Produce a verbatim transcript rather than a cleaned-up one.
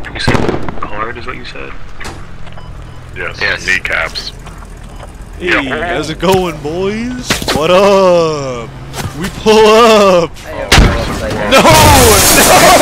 You said hard is what you said? Yes, Yes. kneecaps. Hey, Yeah. how's it going, boys? What up? We pull up. I am upside down. No! No!